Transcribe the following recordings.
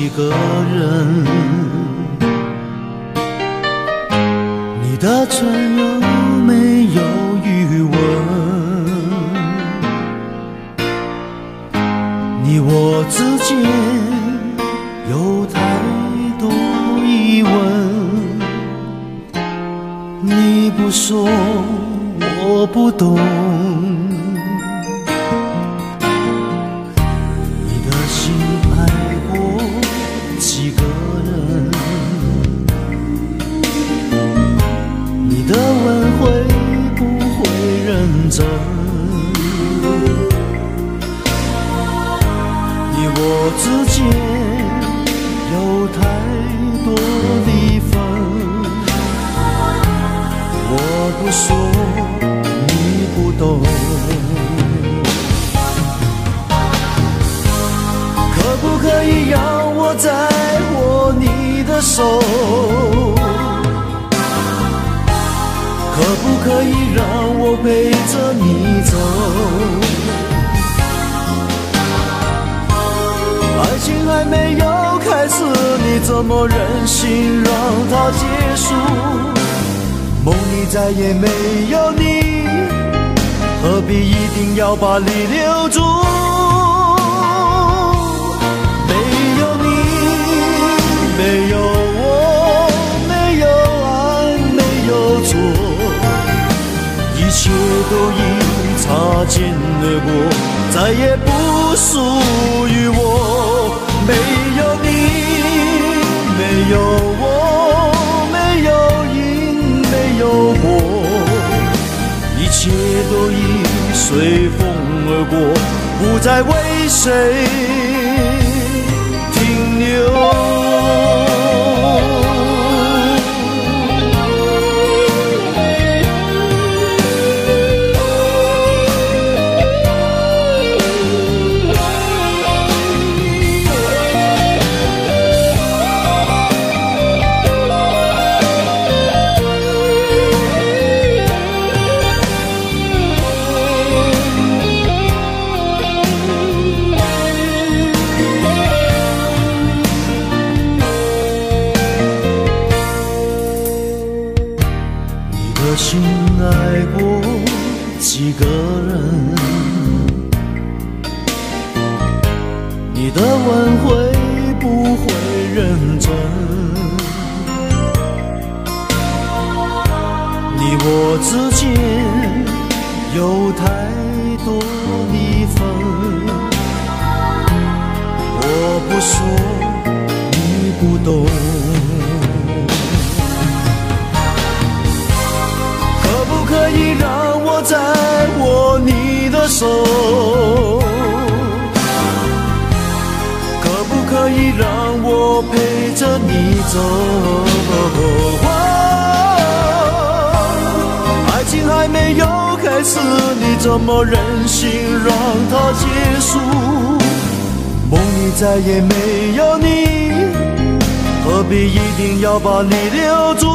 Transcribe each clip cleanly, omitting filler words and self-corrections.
个人，你的唇有没有余温？你我之间有太多疑问，你不说我不懂。几个人，你的吻会不会认真？你我之间有太多的分，我不说你不懂。可不可以让我再握你的手？可不可以让我陪着你走？爱情还没有开始，你怎么忍心让它结束？梦里再也没有你，何必一定要把你留住？没有我，没有爱，没有错，一切都已擦肩而过，再也不属于我。没有你，没有我，没有因，没有果，一切都已随风而过，不再为谁停留。心爱过几个人，你的吻会不会认真？你我之间有太多的分，我不说你不懂。可以让我再握你的手，可不可以让我陪着你走？爱情还没有开始，你怎么忍心让它结束？梦里再也没有你，何必一定要把你留住？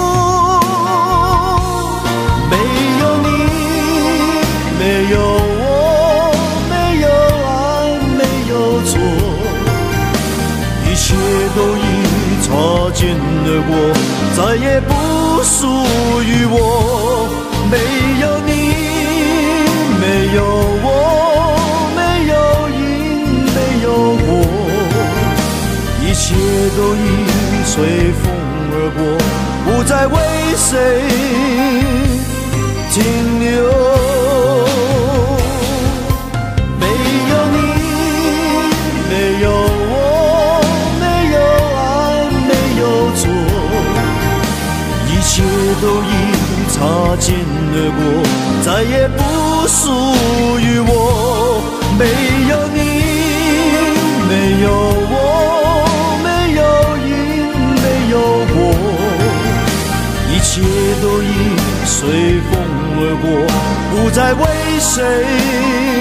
没有我，没有爱，没有错，一切都已擦肩而过，再也不属于我。没有你，没有我，没有因，没有果，一切都已随风而过，不再为谁停留。一切都已擦肩而过，再也不属于我。没有你，没有我，没有因，没有果，一切都已随风而过，不再为谁